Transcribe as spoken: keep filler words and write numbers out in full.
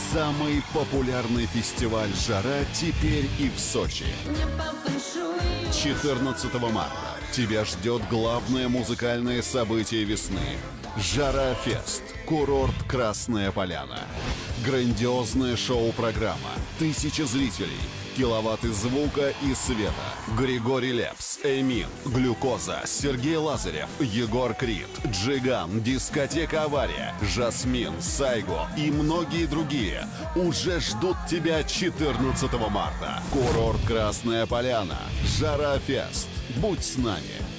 Самый популярный фестиваль «Жара» теперь и в Сочи. четырнадцатого марта тебя ждет главное музыкальное событие весны – «Жара-фест», курорт Красная Поляна. Грандиозная шоу-программа, тысячи зрителей, киловатты звука и света. Григорий Лепс, Эмин, Глюкоза, Сергей Лазарев, Егор Крид, Джиган, Дискотека Авария, Жасмин, Сайго и многие другие уже ждут тебя четырнадцатого марта. Курорт Красная Поляна. Жара-фест. Будь с нами.